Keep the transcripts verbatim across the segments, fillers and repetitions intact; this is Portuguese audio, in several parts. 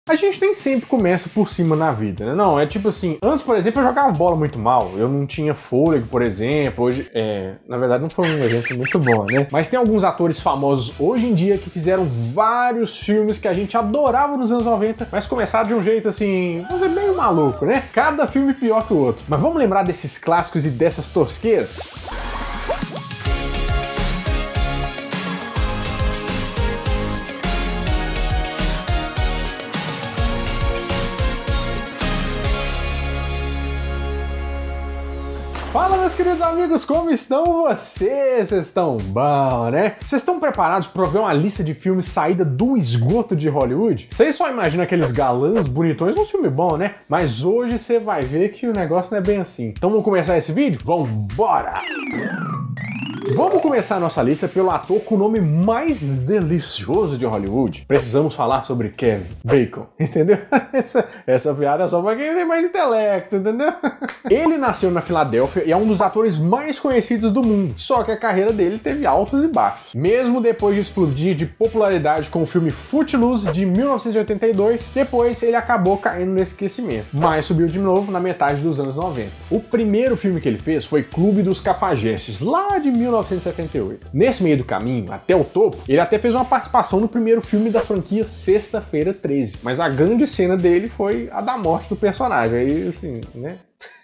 A gente nem sempre começa por cima na vida, né? Não, é tipo assim, antes, por exemplo, eu jogava bola muito mal, eu não tinha fôlego, por exemplo, hoje, é, na verdade não foi um exemplo muito bom, né? Mas tem alguns atores famosos hoje em dia que fizeram vários filmes que a gente adorava nos anos noventa, mas começaram de um jeito assim, vamos dizer, meio maluco, né? Cada filme pior que o outro. Mas vamos lembrar desses clássicos e dessas tosqueiras? Fala, meus queridos amigos, como estão vocês? Vocês estão bom, né? Vocês estão preparados para ver uma lista de filmes saída do esgoto de Hollywood? Vocês só imaginam aqueles galãs bonitões num filme bom, né? Mas hoje você vai ver que o negócio não é bem assim. Então vamos começar esse vídeo? Vambora! Vamos começar a nossa lista pelo ator com o nome mais delicioso de Hollywood. Precisamos falar sobre Kevin Bacon, entendeu? Essa, essa piada é só pra quem tem mais intelecto, entendeu? Ele nasceu na Filadélfia e é um dos atores mais conhecidos do mundo. Só que a carreira dele teve altos e baixos. Mesmo depois de explodir de popularidade com o filme Footloose de mil novecentos e oitenta e dois, depois ele acabou caindo no esquecimento, mas subiu de novo na metade dos anos noventa. O primeiro filme que ele fez foi Clube dos Cafajestes, lá de mil novecentos e setenta e oito. Nesse meio do caminho, até o topo, ele até fez uma participação no primeiro filme da franquia Sexta-feira treze, mas a grande cena dele foi a da morte do personagem. Aí, assim, né?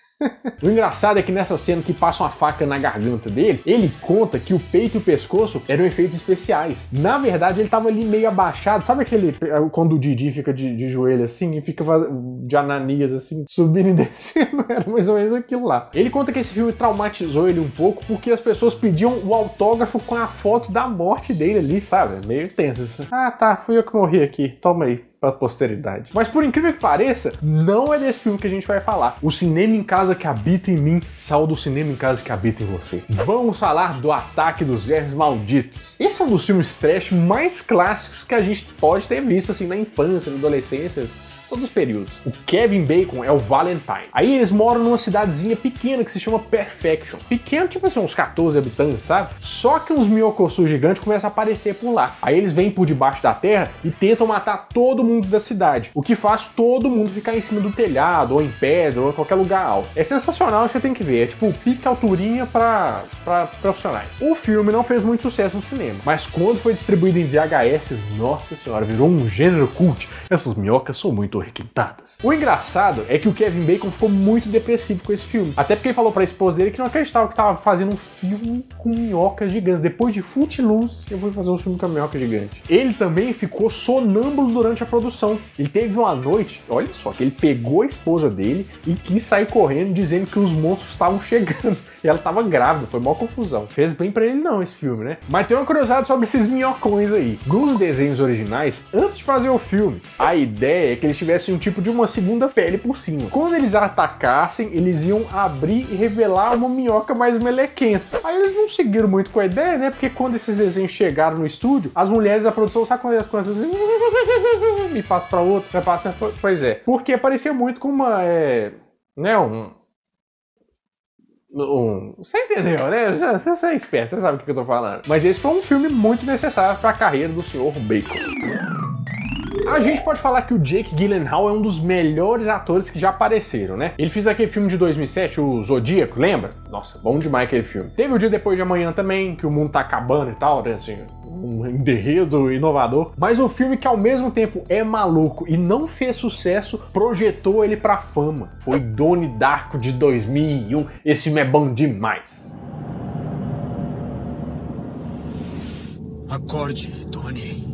O engraçado é que nessa cena que passa uma faca na garganta dele, ele conta que o peito e o pescoço eram efeitos especiais. Na verdade, ele tava ali meio abaixado. Sabe aquele quando o Didi fica de, de joelho assim e fica de Ananias assim, subindo e descendo? Era mais ou menos aquilo lá. Ele conta que esse filme traumatizou ele um pouco porque as pessoas pediam o autógrafo com a foto da morte dele ali, sabe? Meio tenso assim. Ah, tá, fui eu que morri aqui, toma aí. Pra posteridade. Mas por incrível que pareça, não é desse filme que a gente vai falar. O Cinema em Casa que Habita em Mim saiu do Cinema em Casa que Habita em Você. Vamos falar do Ataque dos Vermes Malditos. Esse é um dos filmes trash mais clássicos que a gente pode ter visto assim na infância, na adolescência, todos os períodos. O Kevin Bacon é o Valentine. Aí eles moram numa cidadezinha pequena que se chama Perfection. Pequeno, tipo assim, uns quatorze habitantes, sabe? Só que uns minhocossus gigantes começam a aparecer por lá. Aí eles vêm por debaixo da terra e tentam matar todo mundo da cidade. O que faz todo mundo ficar em cima do telhado, ou em pedra, ou em qualquer lugar alto. É sensacional, você tem que ver. É tipo pique alturinha pra, pra profissionais. O filme não fez muito sucesso no cinema, mas quando foi distribuído em V H S, nossa senhora, virou um gênero cult. Essas minhocas são muito requintadas. O engraçado é que o Kevin Bacon ficou muito depressivo com esse filme. Até porque ele falou pra esposa dele que não acreditava que tava fazendo um filme com minhocas gigantes. Depois de Footloose, eu vou fazer um filme com a minhoca gigante. Ele também ficou sonâmbulo durante a produção. Ele teve uma noite, olha só, que ele pegou a esposa dele e quis sair correndo dizendo que os monstros estavam chegando. E ela tava grávida, foi mó confusão. Fez bem pra ele não esse filme, né? Mas tem uma curiosidade sobre esses minhocões aí. Nos desenhos originais, antes de fazer o filme, a ideia é que eles tivessem um tipo de uma segunda pele por cima. Quando eles atacassem, eles iam abrir e revelar uma minhoca mais melequenta. Aí eles não seguiram muito com a ideia, né? Porque quando esses desenhos chegaram no estúdio, as mulheres da produção, sabe quando as coisas assim, me passa pra outra, me passa... Pois é. Porque parecia muito com uma... É... Né? Um... Um... Você entendeu, né? Você, você é esperto, você sabe o que eu tô falando. Mas esse foi um filme muito necessário para a carreira do senhor Bacon. A gente pode falar que o Jake Gyllenhaal é um dos melhores atores que já apareceram, né? Ele fez aquele filme de dois mil e sete, o Zodíaco, lembra? Nossa, bom demais aquele filme. Teve o Dia Depois de Amanhã também, que o mundo tá acabando e tal, né? Assim, um enredo inovador. Mas um filme que ao mesmo tempo é maluco e não fez sucesso, projetou ele pra fama. Foi Donnie Darko de dois mil e um. Esse filme é bom demais. Acorde, Donnie.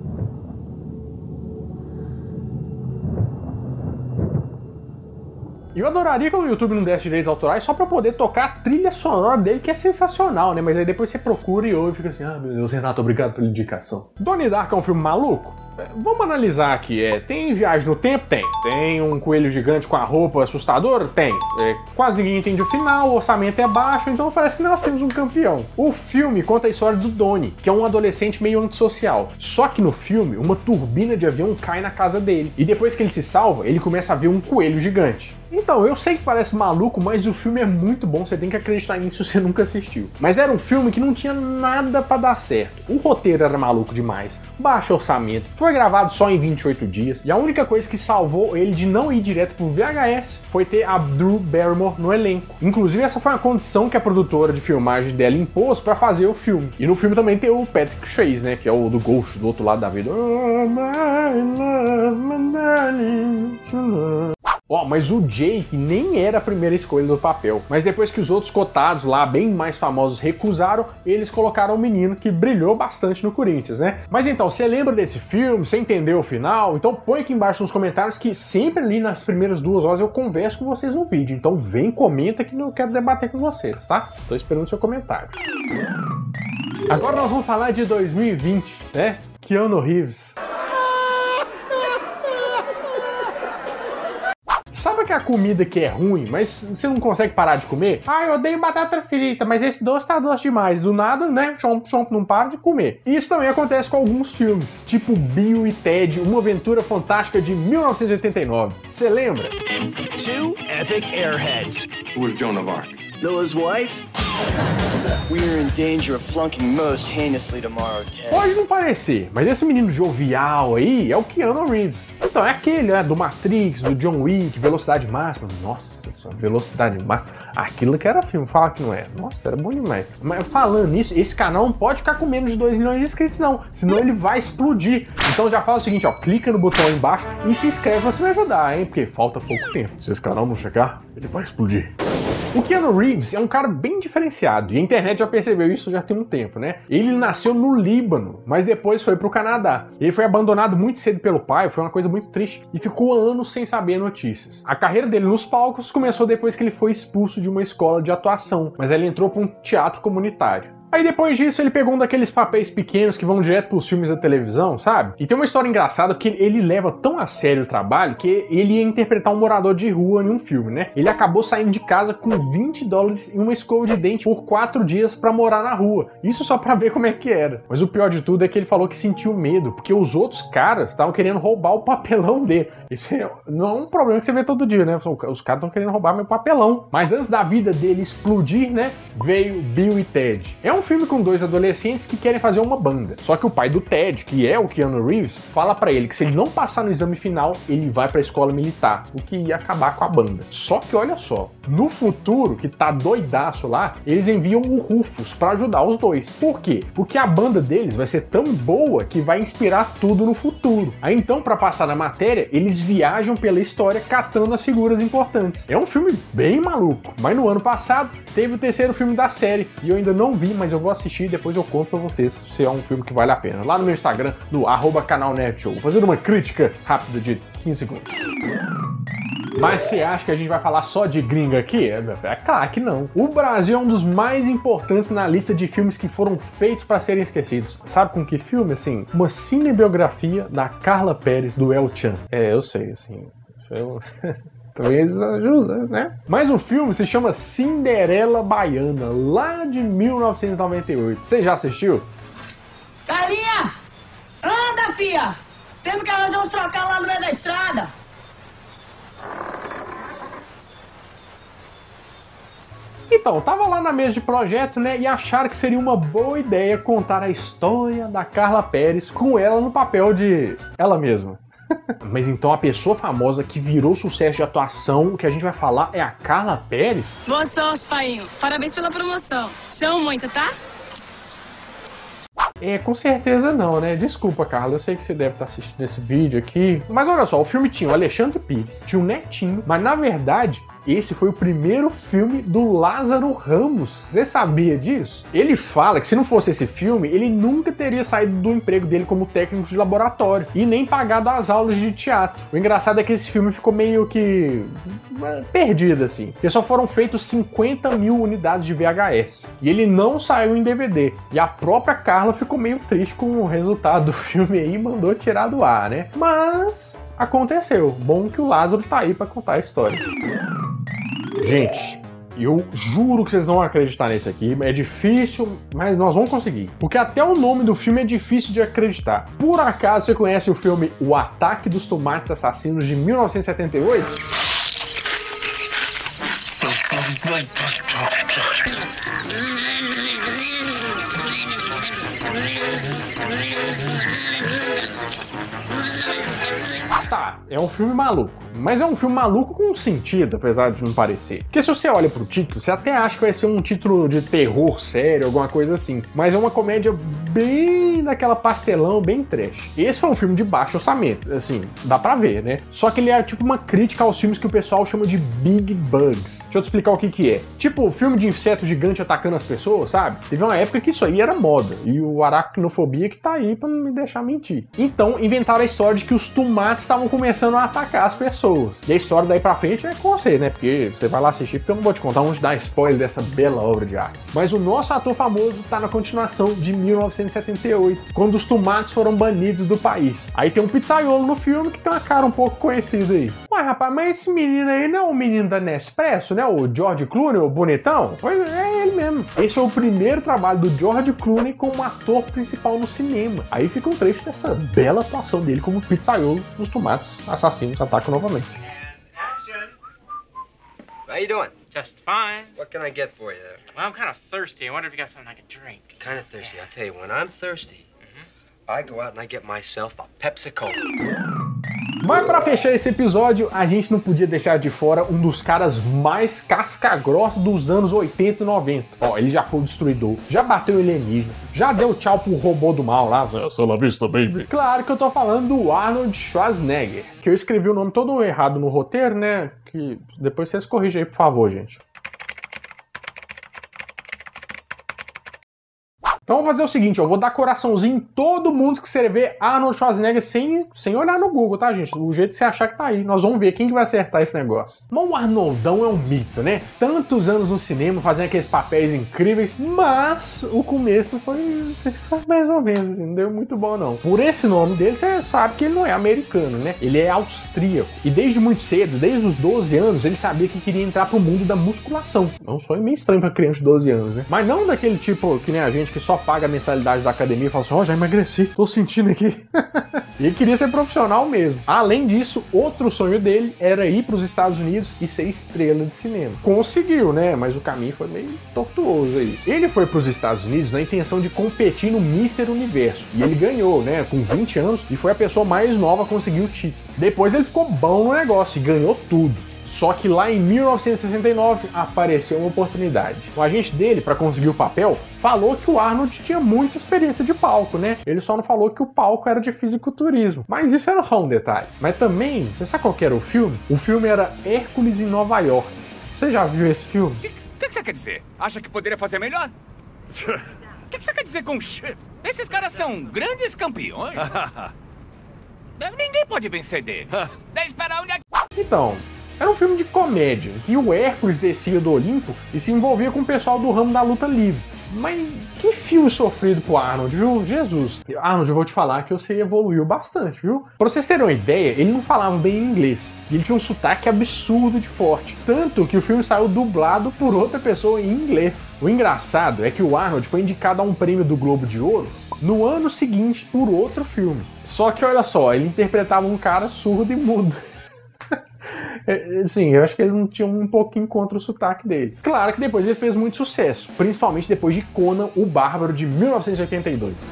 Eu adoraria que o YouTube não desse direitos autorais só pra poder tocar a trilha sonora dele, que é sensacional, né? Mas aí depois você procura e ouve e fica assim, ah, meu Deus, Renato, obrigado pela indicação. Donnie Darko é um filme maluco? Vamos analisar aqui. É, tem viagem no tempo? Tem. Tem um coelho gigante com a roupa assustadora? Tem. É, quase ninguém entende o final, o orçamento é baixo, então parece que nós temos um campeão. O filme conta a história do Donnie, que é um adolescente meio antissocial. Só que no filme, uma turbina de avião cai na casa dele. E depois que ele se salva, ele começa a ver um coelho gigante. Então, eu sei que parece maluco, mas o filme é muito bom, você tem que acreditar nisso se você nunca assistiu. Mas era um filme que não tinha nada pra dar certo. O roteiro era maluco demais, baixo orçamento, Foi gravado só em vinte e oito dias, e a única coisa que salvou ele de não ir direto pro V H S foi ter a Drew Barrymore no elenco. Inclusive, essa foi uma condição que a produtora de filmagem dela impôs pra fazer o filme. E no filme também tem o Patrick Swayze, né, que é o do Ghost, do outro lado da vida. Oh, my love, my darling. Ó, oh, mas o Jake nem era a primeira escolha do papel. Mas depois que os outros cotados lá, bem mais famosos, recusaram, eles colocaram o menino que brilhou bastante no Corinthians, né? Mas então, você lembra desse filme? Você entendeu o final? Então põe aqui embaixo nos comentários que sempre ali nas primeiras duas horas eu converso com vocês no vídeo. Então vem, comenta que eu quero debater com vocês, tá? Tô esperando o seu comentário. Agora nós vamos falar de dois mil e vinte, né? Keanu Reeves. Sabe aquela comida que é ruim, mas você não consegue parar de comer? Ah, eu odeio batata frita, mas esse doce tá doce demais. Do nada, né? Chomp, chomp, não para de comer. Isso também acontece com alguns filmes, tipo Bill e Ted, Uma Aventura Fantástica de mil novecentos e oitenta e nove. Você lembra? Two epic airheads. Who was Joan of Arc? Noah's wife? We're in danger of flunking most heinously tomorrow, Ted. Pode não parecer, mas esse menino jovial aí é o Keanu Reeves. Então, é aquele, né, do Matrix, do John Wick, Velocidade Máxima. Nossa, só Velocidade Máxima. Aquilo que era filme, fala que não é. Nossa, era bom demais. Mas falando nisso, esse canal não pode ficar com menos de dois milhões de inscritos, não. Senão ele vai explodir. Então já fala o seguinte, ó, clica no botão aí embaixo e se inscreve pra você me ajudar, hein? Porque falta pouco tempo. Se esse canal não chegar, ele vai explodir. O Keanu Reeves é um cara bem diferenciado, e a internet já percebeu isso já tem um tempo, né? Ele nasceu no Líbano, mas depois foi pro Canadá. Ele foi abandonado muito cedo pelo pai, foi uma coisa muito triste, e ficou anos sem saber notícias. A carreira dele nos palcos começou depois que ele foi expulso de uma escola de atuação, mas ele entrou para um teatro comunitário. Aí depois disso ele pegou um daqueles papéis pequenos que vão direto pros filmes da televisão, sabe? E tem uma história engraçada porque ele leva tão a sério o trabalho que ele ia interpretar um morador de rua em um filme, né? Ele acabou saindo de casa com vinte dólares e uma escova de dente por quatro dias pra morar na rua. Isso só pra ver como é que era. Mas o pior de tudo é que ele falou que sentiu medo, porque os outros caras estavam querendo roubar o papelão dele. Isso é, não é um problema que você vê todo dia, né? Os caras estão querendo roubar meu papelão. Mas antes da vida dele explodir, né? Veio Bill e Ted. É um filme com dois adolescentes que querem fazer uma banda. Só que o pai do Ted, que é o Keanu Reeves, fala pra ele que se ele não passar no exame final, ele vai pra escola militar, o que ia acabar com a banda. Só que olha só, no futuro, que tá doidaço lá, eles enviam o Rufus pra ajudar os dois. Por quê? Porque a banda deles vai ser tão boa que vai inspirar tudo no futuro. Aí então, pra passar na matéria, eles viajam pela história catando as figuras importantes. É um filme bem maluco, mas no ano passado teve o terceiro filme da série, e eu ainda não vi, mas eu vou assistir e depois eu conto pra vocês se é um filme que vale a pena. Lá no meu Instagram, no arroba canal Nerdshow, vou fazer uma crítica rápida de quinze segundos. Mas você acha que a gente vai falar só de gringa aqui? É, é claro que não. O Brasil é um dos mais importantes na lista de filmes que foram feitos para serem esquecidos. Sabe com que filme? Assim, uma cinebiografia da Carla Perez, do El Chan. É, eu sei, assim... Eu... Talvez ajuda, né? Mas o filme se chama Cinderela Baiana, lá de mil novecentos e noventa e oito. Você já assistiu? Carlinha! Anda, fia! Temos que arranjar uns trocar lá no meio da estrada. Então, tava lá na mesa de projeto, né, e acharam que seria uma boa ideia contar a história da Carla Perez com ela no papel de ela mesma. Mas então a pessoa famosa que virou sucesso de atuação, que a gente vai falar, é a Carla Perez? Boa sorte, painho. Parabéns pela promoção. Chamo muito, tá? É, com certeza não, né? Desculpa, Carla, eu sei que você deve estar assistindo esse vídeo aqui. Mas olha só, o filme tinha o Alexandre Pires, tinha o Netinho, mas na verdade... esse foi o primeiro filme do Lázaro Ramos. Você sabia disso? Ele fala que se não fosse esse filme, ele nunca teria saído do emprego dele como técnico de laboratório e nem pagado as aulas de teatro. O engraçado é que esse filme ficou meio que perdido, assim. Porque só foram feitos cinquenta mil unidades de V H S. E ele não saiu em D V D. E a própria Carla ficou meio triste com o resultado do filme aí e mandou tirar do ar, né? Mas... aconteceu. Bom que o Lázaro tá aí pra contar a história. Gente, eu juro que vocês não vão acreditar nesse aqui. É difícil, mas nós vamos conseguir. Porque até o nome do filme é difícil de acreditar. Por acaso você conhece o filme O Ataque dos Tomates Assassinos de mil novecentos e setenta e oito? é um filme maluco. Mas é um filme maluco com sentido, apesar de não parecer. Porque se você olha pro título, você até acha que vai ser um título de terror sério, alguma coisa assim. Mas é uma comédia bem daquela pastelão, bem trash. Esse foi um filme de baixo orçamento, assim, dá pra ver, né? Só que ele é tipo uma crítica aos filmes que o pessoal chama de Big Bugs. Deixa eu te explicar o que que é. Tipo, filme de inseto gigante atacando as pessoas, sabe? Teve uma época que isso aí era moda. E o aracnofobia que tá aí pra não me deixar mentir. Então, inventaram a história de que os tomates estavam começando a atacar as pessoas. E a história daí pra frente é com você, né? Porque você vai lá assistir, porque eu não vou te contar onde dar spoiler dessa bela obra de arte. Mas o nosso ator famoso tá na continuação de mil novecentos e setenta e oito, quando os tomates foram banidos do país. Aí tem um pizzaiolo no filme que tem uma cara um pouco conhecida aí. Ué, rapaz, mas esse menino aí não é o menino da Nespresso, né? O George Clooney, o bonitão? Pois é, ele mesmo. Esse é o primeiro trabalho do George Clooney como ator principal no cinema. Aí fica um trecho dessa bela atuação dele como pizzaiolo nos tomates assassinos atacam novamente. How you doing? Just fine. What can I get for you there? Well, I'm kind of thirsty. I wonder if you got something I could drink. Kind of thirsty. I'll tell you, when I'm thirsty, I go out and I get myself a Pepsi-Cola. Mas pra fechar esse episódio, a gente não podia deixar de fora um dos caras mais casca-grossa dos anos oitenta e noventa. Ó, ele já foi o destruidor, já bateu o alienígena, já deu tchau pro robô do mal lá. Essa la vista, baby. Claro que eu tô falando do Arnold Schwarzenegger, que eu escrevi o nome todo errado no roteiro, né? Que depois vocês corrigem aí, por favor, gente. Então vou fazer o seguinte, eu vou dar coraçãozinho em todo mundo que escrever Arnold Schwarzenegger sem, sem olhar no Google, tá, gente? O jeito que você achar que tá aí. Nós vamos ver quem que vai acertar esse negócio. Mas o Arnoldão é um mito, né? Tantos anos no cinema, fazendo aqueles papéis incríveis, mas o começo foi mais ou menos, assim, não deu muito bom, não. Por esse nome dele, você sabe que ele não é americano, né? Ele é austríaco. E desde muito cedo, desde os doze anos, ele sabia que queria entrar pro mundo da musculação. Não só é meio estranho pra criança de doze anos, né? Mas não daquele tipo que nem a gente que só paga a mensalidade da academia e fala assim, ó, oh, já emagreci, tô sentindo aqui. E ele queria ser profissional mesmo. Além disso, outro sonho dele era ir para os Estados Unidos e ser estrela de cinema. Conseguiu, né? Mas o caminho foi meio tortuoso aí. Ele foi para os Estados Unidos na intenção de competir no mister Universo. E ele ganhou, né? Com vinte anos, e foi a pessoa mais nova a conseguir o título. Depois ele ficou bom no negócio e ganhou tudo. Só que lá em mil novecentos e sessenta e nove apareceu uma oportunidade. O agente dele, para conseguir o papel, falou que o Arnold tinha muita experiência de palco, né? Ele só não falou que o palco era de fisiculturismo. Mas isso era só um detalhe. Mas também, você sabe qual que era o filme? O filme era Hércules em Nova York. Você já viu esse filme? O que, que, que você quer dizer? Acha que poderia fazer melhor? O que, que você quer dizer com shit? Esses caras são grandes campeões. Ninguém pode vencer deles. Espera, onde é... Então... era um filme de comédia, e o Hércules descia do Olimpo e se envolvia com o pessoal do ramo da luta livre. Mas que filme sofrido pro Arnold, viu? Jesus. Arnold, eu vou te falar que você evoluiu bastante, viu? Pra vocês terem uma ideia, ele não falava bem inglês. E ele tinha um sotaque absurdo de forte. Tanto que o filme saiu dublado por outra pessoa em inglês. O engraçado é que o Arnold foi indicado a um prêmio do Globo de Ouro no ano seguinte por outro filme. Só que olha só, ele interpretava um cara surdo e mudo. Sim, eu acho que eles não tinham um pouquinho contra o sotaque dele. Claro que depois ele fez muito sucesso, principalmente depois de Conan o Bárbaro, de mil novecentos e oitenta e dois.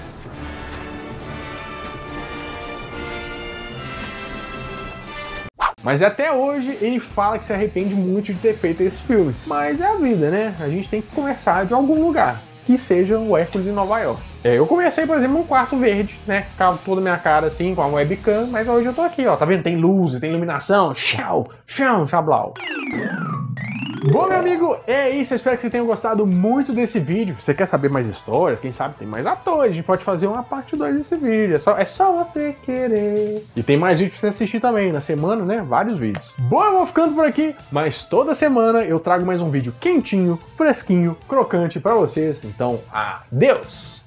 Mas até hoje ele fala que se arrepende muito de ter feito esse filme. Mas é a vida, né? A gente tem que começar de algum lugar, que seja o Hércules em Nova York. É, eu comecei, por exemplo, num quarto verde, né? Ficava toda a minha cara assim, com a webcam, mas hoje eu tô aqui, ó. Tá vendo? Tem luzes, tem iluminação. Tchau, tchau, tchablau. Bom, meu amigo, é isso. Eu espero que você tenha gostado muito desse vídeo. Se você quer saber mais histórias, quem sabe tem mais atores, a gente pode fazer uma parte dois desse vídeo. É só, é só você querer. E tem mais vídeos pra você assistir também. Na semana, né? Vários vídeos. Bom, eu vou ficando por aqui, mas toda semana eu trago mais um vídeo quentinho, fresquinho, crocante pra vocês. Então, adeus!